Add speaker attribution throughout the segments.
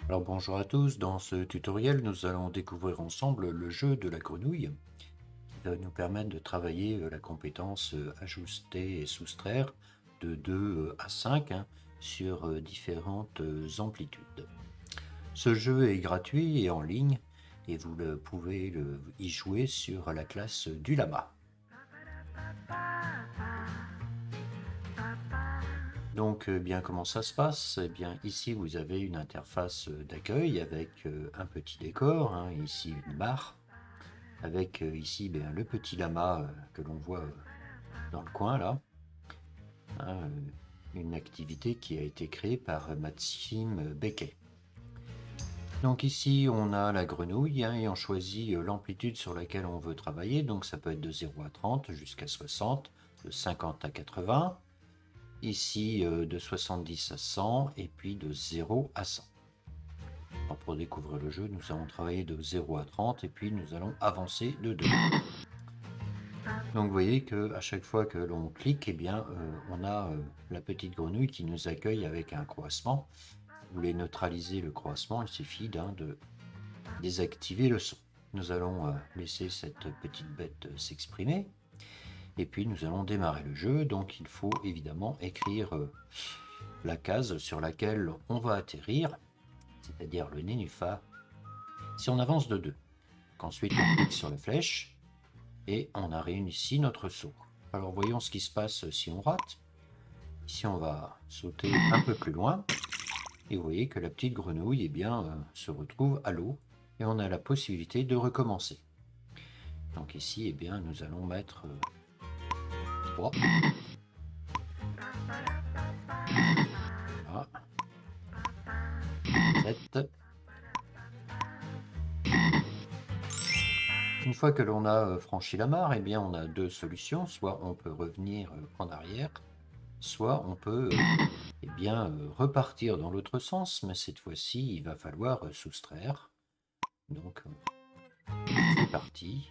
Speaker 1: Alors bonjour à tous, dans ce tutoriel nous allons découvrir ensemble le jeu de la grenouille qui va nous permettre de travailler la compétence ajuster et soustraire de 2 à 5 sur différentes amplitudes. Ce jeu est gratuit et en ligne et vous pouvez y jouer sur la classe du lama. Donc, bien comment ça se passe? Eh bien, ici vous avez une interface d'accueil avec un petit décor, ici une barre, avec ici le petit lama que l'on voit dans le coin là, hein, une activité qui a été créée par Maxime Becquet. Donc ici on a la grenouille et on choisit l'amplitude sur laquelle on veut travailler, donc ça peut être de 0 à 30 jusqu'à 60, de 50 à 80. Ici de 70 à 100 et puis de 0 à 100. Alors pour découvrir le jeu, nous allons travailler de 0 à 30 et puis nous allons avancer de 2. Donc vous voyez que à chaque fois que l'on clique, eh bien, on a la petite grenouille qui nous accueille avec un croassement. Si vous voulez neutraliser le croassement, il suffit de désactiver le son. Nous allons laisser cette petite bête s'exprimer. Et puis nous allons démarrer le jeu, donc il faut évidemment écrire la case sur laquelle on va atterrir, c'est-à-dire le nénuphar, si on avance de 2. Ensuite on clique sur la flèche et on a réussi notre saut. Alors voyons ce qui se passe si on rate. Ici on va sauter un peu plus loin et vous voyez que la petite grenouille se retrouve à l'eau et on a la possibilité de recommencer. Donc ici nous allons mettre 3. Voilà. 7. Une fois que l'on a franchi la mare, on a deux solutions. Soit on peut revenir en arrière, soit on peut repartir dans l'autre sens, mais cette fois-ci, il va falloir soustraire. Donc, c'est parti.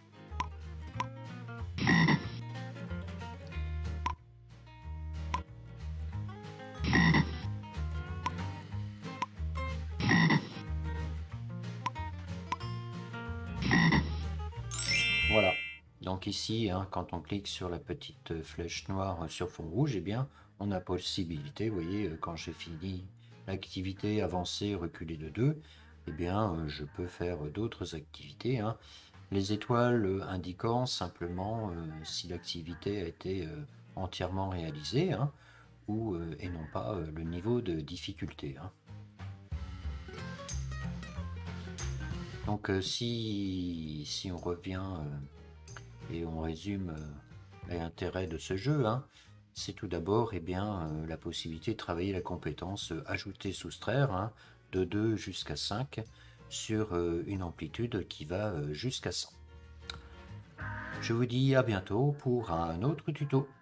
Speaker 1: Voilà. Donc ici, quand on clique sur la petite flèche noire sur fond rouge, on a possibilité, vous voyez, quand j'ai fini l'activité avancée, reculer de 2, je peux faire d'autres activités. Les étoiles indiquant simplement si l'activité a été entièrement réalisée et non pas le niveau de difficulté. Donc si on revient et on résume l'intérêt de ce jeu, c'est tout d'abord la possibilité de travailler la compétence ajouter-soustraire de 2 jusqu'à 5 sur une amplitude qui va jusqu'à 100. Je vous dis à bientôt pour un autre tuto.